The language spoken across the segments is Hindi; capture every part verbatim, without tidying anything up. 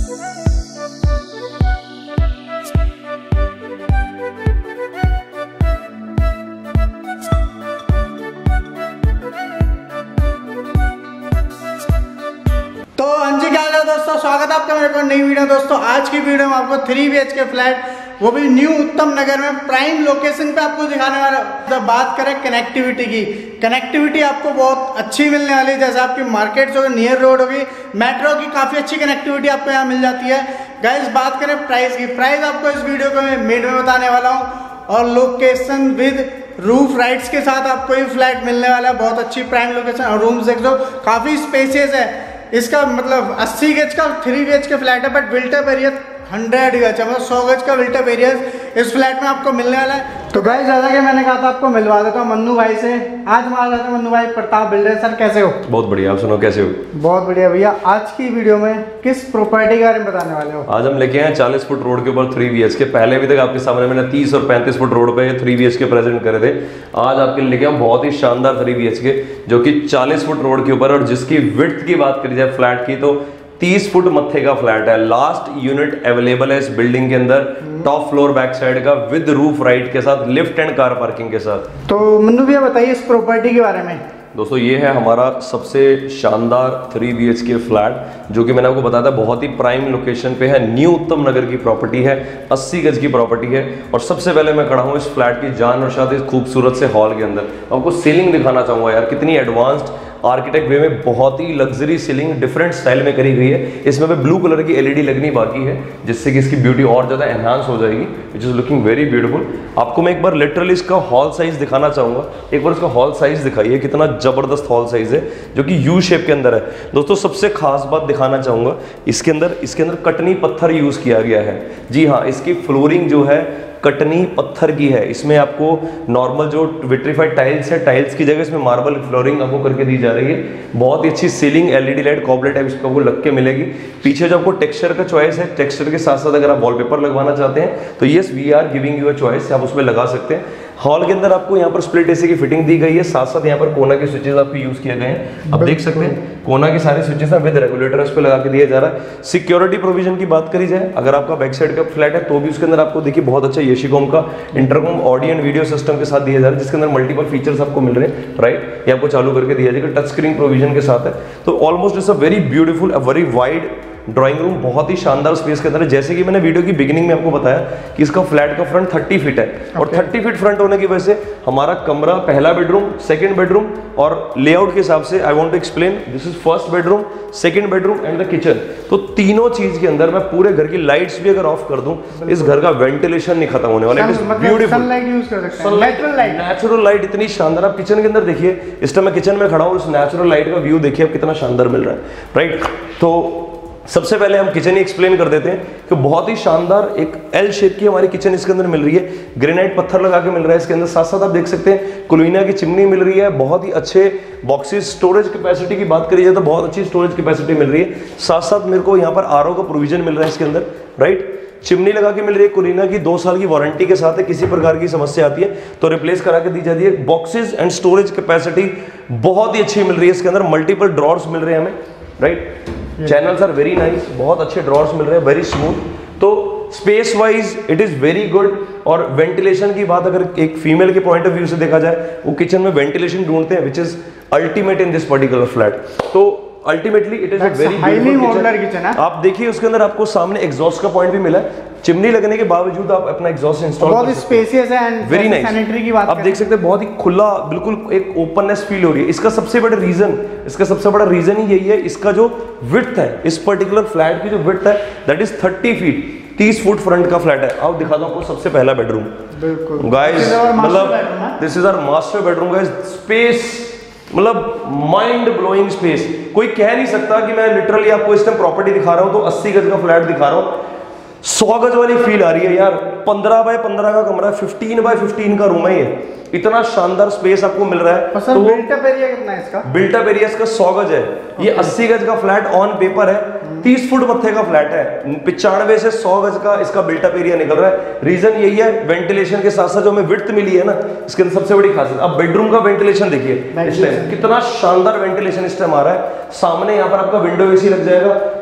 दोस्तों स्वागत है आपका मेरे को नई वीडियो। दोस्तों आज की वीडियो में आपको three B H K flat, वो भी न्यू उत्तम नगर में प्राइम लोकेशन पे आपको दिखाने वाला। जब बात करें कनेक्टिविटी की, कनेक्टिविटी आपको बहुत अच्छी मिलने वाली है। जैसे आपकी मार्केट जो नियर रोड होगी, मेट्रो की काफी अच्छी कनेक्टिविटी आपको यहाँ मिल जाती है। गाइस बात करें प्राइस की, प्राइस आपको इस वीडियो को मैं मिड में बताने वाला हूँ और लोकेशन विद रूफ राइट्स के साथ आपको ये फ्लैट मिलने वाला है। बहुत अच्छी प्राइम लोकेशन और रूम्स देख लो काफी स्पेसियस है। इसका मतलब अस्सी गज का three B H K flat है, बट बिल्टअप एरिया हंड्रेड गज है, मतलब सौ गज का बिल्टअप एरिया इस फ्लैट में आपको मिलने वाला है। तो गाइस ज़्यादा कि मैंने कहा था आपको मिलवा देता हूँ मन्नू भाई से। आज हमारे साथ मन्नू भाई प्रताप बिल्डर। सर कैसे हो? बहुत बढ़िया, आप सुनो कैसे हो? बहुत बढ़िया भैया। आज की वीडियो में किस प्रॉपर्टी के बारे में बताने वाले हो? आज हम लेके आए चालीस फुट रोड के ऊपर थ्री बी एच के। पहले भी तक आपके सामने मैंने तीस और पैंतीस फुट रोड पे three B H K present करे थे। आज आपके लेके आए बहुत ही शानदार थ्री बी एच के, जो कि चालीस फुट रोड के ऊपर, और जिसकी विड्थ की बात करी जाए फ्लैट की तो तीस फुट मत्थे का फ्लैट है। लास्ट यूनिट अवेलेबल है इस बिल्डिंग के अंदर, टॉप फ्लोर बैक साइड का विद रूफ राइट के साथ, लिफ्ट एंड कार पार्किंग के साथ। तो मन्नू भैया बताइए इस प्रॉपर्टी के बारे में। दोस्तों ये है हमारा सबसे शानदार three B H K flat, जो कि मैंने आपको बताया था बहुत ही प्राइम लोकेशन पे है। न्यू उत्तम नगर की प्रॉपर्टी है, अस्सी गज की प्रॉपर्टी है। और सबसे पहले मैं खड़ा हूँ इस फ्लैट की जान और शादी खूबसूरत से हॉल के अंदर। आपको सीलिंग दिखाना चाहूंगा यार, कितनी एडवांस्ड आर्किटेक्ट वे में बहुत ही लग्जरी सीलिंग डिफरेंट स्टाइल में करी गई है। इसमें भी ब्लू कलर की एलईडी लगनी बाकी है, जिससे कि इसकी ब्यूटी और ज़्यादा एनहांस हो जाएगी, which is looking very beautiful. आपको मैं एक बार लिटरली इसका हॉल साइज दिखाना चाहूँगा। एक बार इसका हॉल साइज दिखाइए, कितना ज़बरदस्त हॉल साइज है, जो कि यू शेप के अंदर है। दोस्तों सबसे खास बात दिखाना चाहूँगा, इसके अंदर इसके अंदर कटनी पत्थर यूज़ किया गया है। जी हाँ, इसकी फ्लोरिंग जो है कटनी पत्थर की है। इसमें आपको नॉर्मल जो विट्रीफाइड टाइल्स है, टाइल्स की जगह इसमें मार्बल फ्लोरिंग आपको करके दी जा रही है। बहुत ही अच्छी सीलिंग, एलईडी लाइट कॉबलेट टाइप इसको आपको लग के मिलेगी। पीछे जो आपको टेक्सचर का चॉइस है, टेक्सचर के साथ साथ अगर आप वॉलपेपर लगवाना चाहते हैं तो yes we are giving you a choice, आप उसमें लगा सकते हैं। हॉल के अंदर आपको यहाँ पर स्प्लिट एसी की फिटिंग दी गई है, साथ साथ यहाँ पर कोना के स्विचेस आपको यूज किए गए हैं। आप देख सकते हैं कोना के सारे स्विचेस विद रेगुलेटर इस पे लगा के दिया जा रहा है। सिक्योरिटी प्रोविजन की बात करी जाए, अगर आपका बैक साइड का फ्लैट है तो भी उसके अंदर आपको देखिए बहुत अच्छा येशिकॉम का intercom audio and video system के साथ दिया जा रहा है, जिसके अंदर मल्टीपल फीचर्स आपको मिल रहे हैं। राइट, ये आपको चालू करके दिया जाएगा, टच स्क्रीन प्रोविजन के साथ है। तो almost it's a very beautiful, a very wide drawing room, बहुत ही शानदार स्पेस के अंदर है। जैसे कि मैंने वीडियो की बिगिनिंग में आपको बताया कि इसका फ्लैट का फ्रंट तीस फीट है, और okay. तीस फीट फ्रंट होने की वजह से हमारा कमरा पहला बेडरूम, सेकंड बेडरूम, और लेआउट के हिसाब से I want to explain, this is first bedroom, second bedroom and the kitchen. तो तीनों चीज के अंदर मैं पूरे घर की लाइट्स भी अगर ऑफ कर दूं, इस घर का वेंटिलेशन नहीं खत्म होने वाला। It is beautiful, sunlight use कर सकते हैं, नेचुरल लाइट, नेचुरल लाइट इतनी शानदार। आप किचन के अंदर देखिए, इस टाइम मैं किचन में खड़ा हूं, इस नेचुरल लाइट का व्यू देखिए आप कितना शानदार मिल रहा है। राइट, तो सबसे पहले हम किचन ही एक्सप्लेन कर देते हैं कि बहुत ही शानदार एक एल शेप की हमारी किचन इसके अंदर मिल रही है। ग्रेनाइट पत्थर लगा के मिल रहा है इसके अंदर, साथ साथ आप देख सकते हैं कुलीना की चिमनी मिल रही है। बहुत ही अच्छे बॉक्सेस, स्टोरेज कैपेसिटी की बात करी जाए तो बहुत अच्छी स्टोरेज कैपेसिटी मिल रही है। साथ साथ मेरे को यहाँ पर आरओ का प्रोविजन मिल रहा है इसके अंदर। राइट, चिमनी लगा के मिल रही है, कुलीना की दो साल की वारंटी के साथ है, किसी प्रकार की समस्या आती है तो रिप्लेस करा के दी जाती है। बॉक्सेस एंड स्टोरेज कैपेसिटी बहुत ही अच्छी मिल रही है इसके अंदर, मल्टीपल ड्रॉर्स मिल रहे हैं हमें। Right, channels are very nice, बहुत अच्छे ड्रॉर्स मिल रहे हैं, वेरी स्मूथ। तो space wise it is very good. और वेंटिलेशन की बात अगर एक फीमेल के पॉइंट ऑफ व्यू से देखा जाए, वो किचन में वेंटिलेशन ढूंढते हैं, which is ultimate in this particular flat. तो ultimately it is a very highly modular kitchen है। आप देखिए उसके अंदर आपको सामने एग्जॉस्ट का पॉइंट भी मिला है, चिमनी लगने के बावजूद आप अपना एग्जॉस्ट इंस्टॉल बहुत स्पेशियस है एंड वेरी नाइस। सैनिटरी की बात आप देख सकते हैं बहुत ही खुला, बिल्कुल एक ओपननेस फील हो रही है। इसका सबसे बड़ा रीजन इसका सबसे बड़ा रीजन ही यही है, इसका जो विड्थ है, इस पर्टिकुलर फ्लैट की जो विड्थ है दैट इज तीस फीट, तीस फुट फ्रंट का फ्लैट है। आओ दिखा दो आपको सबसे पहला बेडरूम। बिल्कुल गाइस, मतलब this is our master bedroom guys. Space मतलब माइंड ब्लोइंग स्पेस, कोई कह नहीं सकता कि मैं लिटरली आपको इस टाइम प्रॉपर्टी दिखा रहा हूं तो अस्सी गज का फ्लैट दिखा रहा हूं। सौ गज वाली फील आ रही है यार। पंद्रह बाय पंद्रह का कमरा, पंद्रह बाय पंद्रह का रूम है ये। इतना शानदार स्पेस आपको मिल रहा है। तो बिल्टअप एरिया कितना है इसका? बिल्टअप एरिया इसका सौ गज है। ये अस्सी गज का फ्लैट ऑन पेपर है, तीस फुट मत्थे का फ्लैट है, पिचानवे से सौ गज का इसका बिल्टअप एरिया निकल रहा है। रीजन यही है, वेंटिलेशन के साथ साथ जो हमें विड्थ मिली है ना, इसके अंदर सबसे बड़ी खासियत। अब बेडरूम का वेंटिलेशन देखिए इस टाइम, कितना शानदार वेंटिलेशन इस टाइम आ रहा है। सामने यहाँ पर आपका विंडो एसी लग जाएगा,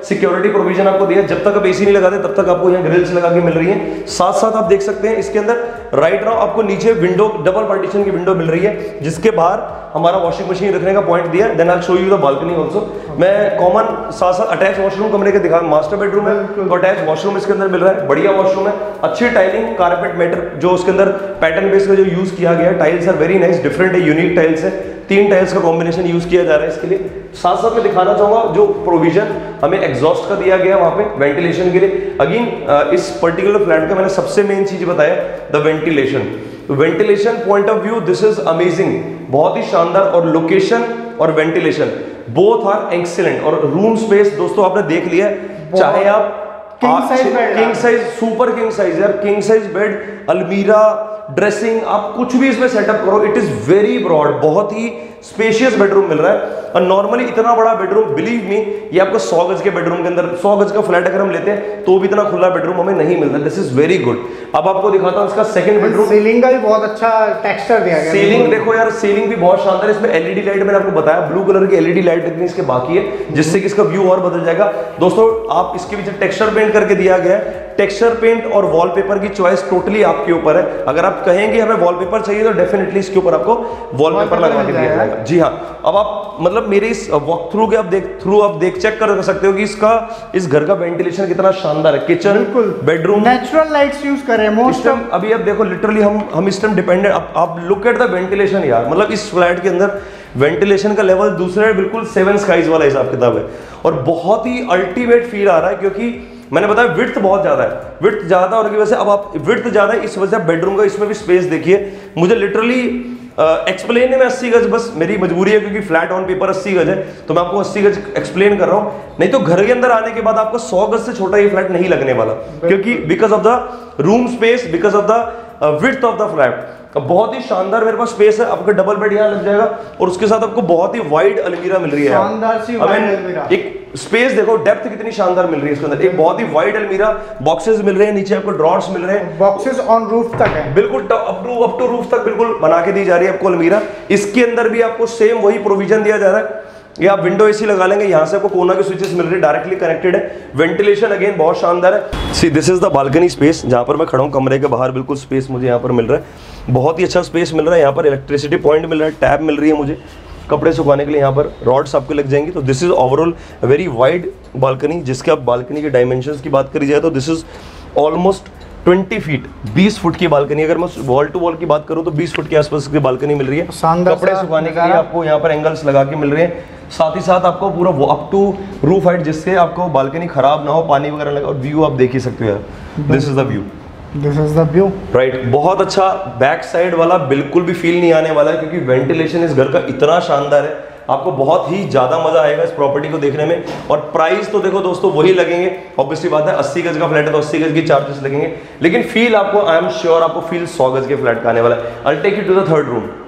सिक्योरिटी प्रोविजन आपको दिया है, जब तक आप एसी नहीं लगाते तब तक आपको यहाँ ग्रिल्स लगा के मिल रही है। साथ साथ आप देख सकते हैं इसके अंदर राइट नाउ आपको नीचे विंडो, डबल पार्टीशन की विंडो मिल रही है, जिसके बाहर हमारा वॉशिंग मशीन रखने का पॉइंट दिया। Then I show you the balcony also. मैं कॉमन साथ साथ अटैच वॉशरूम कमरे के दिखा, मास्टर बेडरूम है तो अटैच वॉशरूम इसके अंदर मिल रहा है, बढ़िया वॉशरूम है, अच्छी टाइलिंग, कारपेट मैटर जो उसके अंदर पैटर्न बेस में जो यूज किया गया है, tiles are very nice, different है, यूनिक टाइल्स है, तीन टाइल्स का कॉम्बिनेशन यूज किया जा रहा है इसके लिए। साथ साथ मैं दिखाना चाहूंगा जो प्रोविजन हमें एग्जॉस्ट का दिया गया वहां पे वेंटिलेशन के लिए। अगेन इस पर्टिकुलर फ्लैट का मैंने सबसे मेन चीज बताया the ventilation. Ventilation point of view this is amazing, बहुत ही शानदार, और लोकेशन और वेंटिलेशन बोथ आर एक्सीलेंट। और रूम स्पेस दोस्तों आपने देख लिया, चाहे आप king size bed, king size, super king size यार, किंग साइज बेड, अलमीरा, ड्रेसिंग, आप कुछ भी इसमें सेटअप करो, इट इज वेरी ब्रॉड, बहुत ही स्पेशियस बेडरूम मिल रहा है। और नॉर्मली इतना बड़ा बेडरूम, बिलीव मी, ये आपको सौ गज के बेडरूम के अंदर, सौ गज का फ्लैट अगर हम लेते हैं तो भी इतना खुला बेडरूम हमें नहीं मिलता। This is very good. अब आपको दिखाता हूं इसका सेकंड बेडरूम। सीलिंग का भी बहुत अच्छा टेक्सचर दिया गया है। सीलिंग देखो यार, सीलिंग भी बहुत शानदार है। इसमें एलईडी लाइट मैंने आपको बताया, ब्लू कलर की एलईडी लाइट लगनी इसके बाकी है, जिससे कि इसका व्यू और बदल जाएगा। दोस्तों आप इसके पीछे टेक्सचर पेंट करके दिया गया है, टेक्सचर पेंट और वॉलपेपर की चॉइस टोटली आपके ऊपर है। अगर आप कहेंगे हमें वॉलपेपर चाहिए तो डेफिनेटली इसके ऊपर आपको वॉलपेपर लगवा के दिया जाएगा। जी हाँ, अब आप मतलब मेरे इस वॉक थ्रू के आप देख थ्रू आप देख चेक कर सकते हो कि इसका इस घर का वेंटिलेशन कितना शानदार है। Kitchen, bedroom, natural lights use करें मोस्ट ऑफ। अभी आप देखो लिटरली हम हम इस टाइम डिपेंडेंट, आप लुक एट द वेंटिलेशन यार, मतलब इस फ्लैट के अंदर वेंटिलेशन का लेवल दूसरे बिल्कुल सेवन स्काइज वाला हिसाब किताब है, और बहुत ही अल्टीमेट फील आ रहा है, क्योंकि मैंने बताया विड्थ बहुत ज्यादा है, विड्थ ज्यादा होने की वजह से अब आप विड्थ ज्यादा है, इस वजह से बेडरूम का इसमें भी स्पेस देखिए। मुझे लिटरली एक्सप्लेन है, मैं अस्सी गज बस मेरी मजबूरी है, क्योंकि फ्लैट ऑन पेपर अस्सी गज है तो मैं आपको अस्सी गज एक्सप्लेन कर रहा हूं, नहीं तो घर के अंदर आने के बाद आपको सौ गज से छोटा ये फ्लैट नहीं लगने वाला, क्योंकि because of the room space, because of the width of the flat. बहुत ही शानदार मेरे पास स्पेस है, आपका डबल बेड यहाँ लग जाएगा, और उसके साथ आपको बहुत ही वाइड अलमीरा मिल रही है, शानदार सी वाइड अलमीरा। एक स्पेस देखो, डेप्थ कितनी शानदार मिल रही है इसके अंदर, एक बहुत ही वाइड अलमीरा, बॉक्सेस मिल रहे हैं, नीचे आपको ड्रॉर्स मिल रहे हैं, बॉक्सेस ऑन रूफ तक है, बिल्कुल up to up to roof तक बिल्कुल बना के दी जा रही है आपको अलमीरा। इसके अंदर भी आपको सेम वही प्रोविजन दिया जा रहा है, ये आप विंडो एसी लगा लेंगे, यहाँ से आपको कोना के स्विचेस मिल रहे हैं, डायरेक्टली कनेक्टेड है। वेंटिलेशन अगेन बहुत शानदार है। See this is the balcony space, जहाँ पर मैं खड़ा हूँ, कमरे के बाहर बिल्कुल स्पेस मुझे यहाँ पर मिल रहा है, बहुत ही अच्छा स्पेस मिल रहा है। यहाँ पर इलेक्ट्रिसिटी पॉइंट मिल रहा है, टैब मिल रही है मुझे कपड़े सुखाने के लिए, यहाँ पर रॉड्स आपको लग जाएंगी। तो this is overall very wide balcony, जिसके आप बालकनी के डायमेंशंस की बात करी जाए तो this is almost twenty feet, बीस फुट की बालकनी। अगर मैं वॉल टू वॉल की बात करूं तो बीस फुट के आसपास की बालकनी मिल रही है। कपड़े सुखाने के लिए आपको यहाँ पर एंगल्स लगा के मिल रहे हैं, साथ ही साथ आपको पूरा अप टू रूफ हाइट, जिससे आपको बालकनी खराब ना हो, पानी वगैरह लगा, और व्यू आप देख ही सकते हो यार, this is the view, this is the view, right. बहुत अच्छा, बैक साइड वाला बिल्कुल भी फील नहीं आने वाला है, क्योंकि वेंटिलेशन इस घर का इतना शानदार है, आपको बहुत ही ज्यादा मजा आएगा इस प्रॉपर्टी को देखने में। और प्राइस तो देखो दोस्तों वही लगेंगे, ऑब्वियसली बात है, अस्सी गज का फ्लैट है तो अस्सी गज की चार्जेस लगेंगे, लेकिन फील आपको, आई एम श्योर आपको फील सौ गज के फ्लैट का आने वाला है। I will take you to the third room.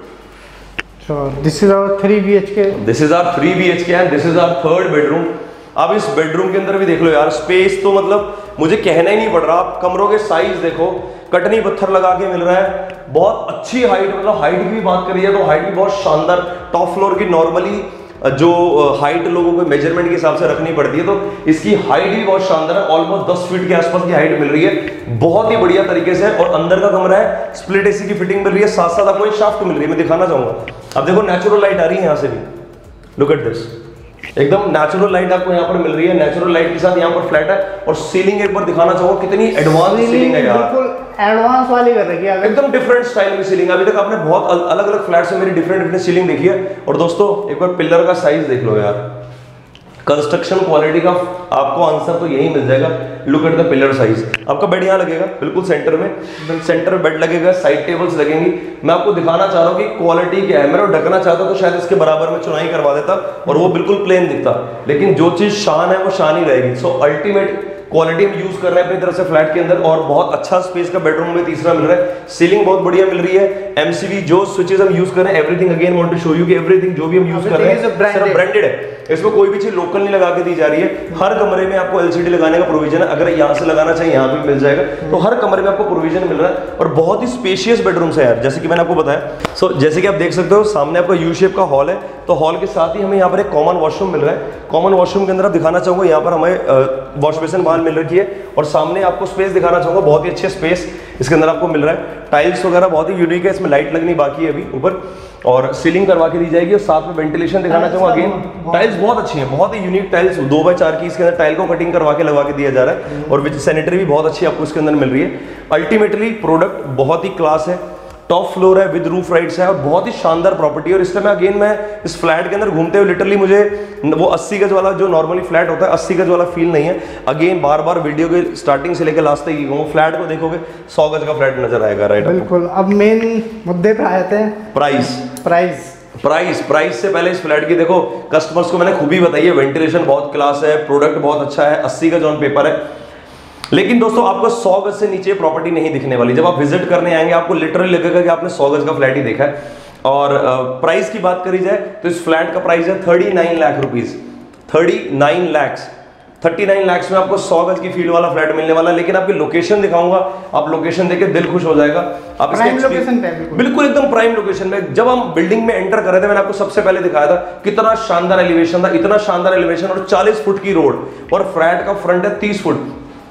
So this is our three B H K. This is our three B H K and this is our third bedroom. अब इस बेडरूम के अंदर भी देख लो यार, स्पेस तो मतलब मुझे कहना ही नहीं पड़ रहा। आप कमरों के साइज देखो, कटनी पत्थर लगा के मिल रहा है, बहुत अच्छी हाइट, मतलब हाइट की भी बात करी है तो हाइट भी बहुत शानदार। टॉप फ्लोर की नॉर्मली जो हाइट लोगों को मेजरमेंट के हिसाब से रखनी पड़ती है, तो इसकी हाइट भी बहुत शानदार है, ऑलमोस्ट दस फीट के आसपास की हाइट मिल रही है, बहुत ही बढ़िया तरीके से। और अंदर का कमरा है, स्प्लिट एसी की फिटिंग मिल रही है, साथ साथ आपको एक शाफ्ट मिल रही है, मैं दिखाना चाहूंगा। अब देखो नेचुरल लाइट आ रही है यहाँ से भी, लुक एट दिस, एकदम नेचुरल लाइट आपको यहाँ पर मिल रही है, नेचुरल लाइट के साथ यहाँ पर फ्लैट है। और सीलिंग एक बार दिखाना चाहूंगा, कितनी एडवांस सीलिंग है यार, बिल्कुल एडवांस वाली कर रखी है, एकदम डिफरेंट स्टाइल की सीलिंग। अभी तक आपने बहुत अलग अलग फ्लैट्स में मेरी डिफरेंट डिफरेंट सीलिंग देखी है। और दोस्तों एक बार पिलर का साइज देख लो यार, कंस्ट्रक्शन क्वालिटी का आपको आंसर तो यही मिल जाएगा। Look at the pillar size. आपका बेड यहाँ लगेगा बिल्कुल सेंटर में, सेंटर में बेड लगेगा, साइड टेबल्स लगेंगी। मैं आपको दिखाना चाह रहा हूँ कि क्वालिटी क्या है। मैं ढकना चाहता तो शायद इसके बराबर में चुनाई करवा देता और वो बिल्कुल प्लेन दिखता, लेकिन जो चीज शान है वो शान ही रहेगी। सो अल्टीमेट क्वालिटी हम यूज कर रहे हैं अपनी तरफ से फ्लैट के अंदर, और बहुत अच्छा स्पेस का बेडरूम में तीसरा मिल रहा है। सीलिंग बहुत बढ़िया मिल रही है। एमसीबी जो स्विचेस हम यूज कर रहे हैं, everything again want to show you कि एवरीथिंग जो भी हम यूज कर रहे हैं सिर्फ ब्रांडेड है, इसमें कोई भी चीज लोकल नहीं लगा के दी जा रही है। हर कमरे में आपको एलसीडी लगाने का प्रोविजन है, अगर यहाँ से लगाना चाहिए यहाँ पे मिल जाएगा, तो हर कमरे में आपको प्रोविजन मिल रहा है। और बहुत ही स्पेशियस बेडरूम है यार, जैसे कि मैंने आपको बताया। सो so, जैसे कि आप देख सकते हो सामने आपका यू शेप का हॉल है, तो हॉल के साथ ही हमें यहाँ पर एक कॉमन वॉशरूम मिल रहा है। कॉमन वॉशरूम के अंदर आप दिखाना चाहूंगा, यहाँ पर हमें वॉश बेसिन बाहर मिल रखी है, और सामने आपको स्पेस दिखाना चाहूंगा, बहुत ही अच्छे स्पेस इसके अंदर आपको मिल रहा है। टाइल्स वगैरह बहुत ही यूनिक है, इसमें लाइट लगनी बाकी है अभी ऊपर, और सीलिंग करवा के दी जाएगी, और साथ में वेंटिलेशन दिखाना चाहूंगा। अगेन टाइल्स बहुत अच्छी हैं, बहुत ही यूनिक टाइल्स, दो बाय चार की इसके अंदर टाइल को कटिंग करवा के लगवा के दिया जा रहा है, और विच सैनिटरी भी बहुत अच्छी आपको इसके अंदर मिल रही है। अल्टीमेटली प्रोडक्ट बहुत ही क्लास है, टॉप फ्लोर है, विद रूफ राइट्स है, और बहुत ही शानदार प्रॉपर्टी है। और इस टाइम अगेन मैं इस फ्लैट के अंदर घूमते हुए लिटरली मुझे वो अस्सी गज वाला जो नॉर्मली फ्लैट होता है अस्सी गज वाला फील नहीं है। अगेन बार बार वीडियो के स्टार्टिंग से लेकर लास्ट तक ही कहूँगा, फ्लैट को देखोगे सौ गज का फ्लैट नजर आएगा। राइट, बिल्कुल। अब मेन मुद्दे पे आते हैं, प्राइस प्राइस प्राइस प्राइस से पहले इस फ्लैट की देखो, कस्टमर्स को मैंने खूबी बताई है, वेंटिलेशन बहुत क्लास है, प्रोडक्ट बहुत अच्छा है, अस्सी गज ऑन पेपर है। लेकिन दोस्तों आपको सौ गज से नीचे प्रॉपर्टी नहीं दिखने वाली। जब आप विजिट करने आएंगे आपको लिटरली लगेगा कि आपने सौ गज का फ्लैट ही देखा है। और प्राइस की बात करी जाए तो इस फ्लैट का प्राइस है thirty nine lakh rupees, thirty nine lakhs thirty nine lakhs में आपको सौ गज की फील्ड वाला फ्लैट मिलने वाला है। लेकिन आपकी लोकेशन दिखाऊंगा, आप लोकेशन देख के दिल खुश हो जाएगा। आप प्राइम लोकेशन पे, बिल्कुल एकदम प्राइम लोकेशन में। जब हम बिल्डिंग में एंटर कर रहे थे, मैंने आपको सबसे पहले दिखाया था कितना शानदार एलिवेशन था, इतना शानदार एलिवेशन, और चालीस फुट की रोड, और फ्लैट का फ्रंट है तीस फुट।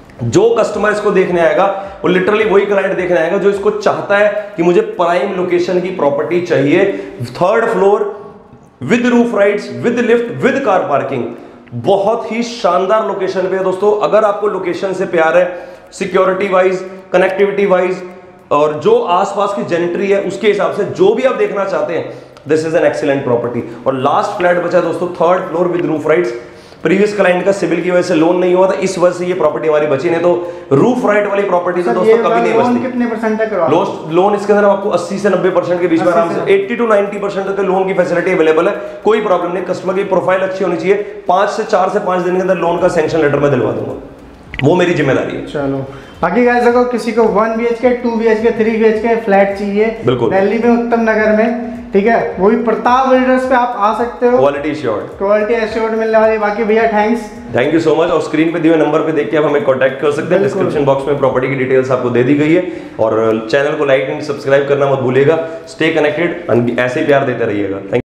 जो कस्टमर इसको देखने आएगा वो लिटरली वही क्लाइंट देखने आएगा जो इसको चाहता है कि मुझे प्राइम लोकेशन की प्रॉपर्टी चाहिए, third floor with roof rights, with lift, with car parking. बहुत ही शानदार लोकेशन पे है दोस्तों। अगर आपको लोकेशन से प्यार है, सिक्योरिटी वाइज, कनेक्टिविटी वाइज, और जो आसपास की जेनेटरी है उसके हिसाब से जो भी आप देखना चाहते हैं, this is an excellent property. और लास्ट फ्लैट बचा दोस्तों third floor with roof rights. Previous client का सिविल की वजह से लोन नहीं हुआ था, इस वजह से ये प्रॉपर्टी हमारी बची, नहीं तो रूफ राइट वाली प्रॉपर्टी तो दोस्तों कभी नहीं बचती। कितने परसेंट तक लोन लोन इसके अंदर आपको अस्सी से नब्बे परसेंट के बीच में आराम से अस्सी टू नब्बे परसेंट तक लोन की फैसिलिटी अवेलेबल है, कोई प्रॉब्लम नहीं। कस्टमर की प्रोफाइल अच्छी होनी चाहिए, पांच से चार से पांच दिन के अंदर लोन का सैंक्शन लेटर मैं दिलवा दूंगा, वो मेरी जिम्मेदारी है। चलो बाकी गाइस देखो, किसी को one B H K, two B H K, three B H K flat चाहिए बिल्कुल दिल्ली में उत्तम नगर में, ठीक है, वो भी प्रताप बिल्डर्स पे आप आ सकते हो। क्वालिटी एश्योर्ड, क्वालिटी एश्योर्ड मिलने वाली। बाकी भैया thanks, thank you so much. और स्क्रीन पे दिए हुए नंबर पे देख के आप हमें कांटेक्ट कर सकते हैं। डिस्क्रिप्शन बॉक्स में प्रॉपर्टी की डिटेल्स आपको दे दी गई है, और चैनल को लाइक एंड सब्सक्राइब करना मत भूलिएगा। स्टे कनेक्टेड, ऐसे ही प्यार देते रहिएगा। थैंक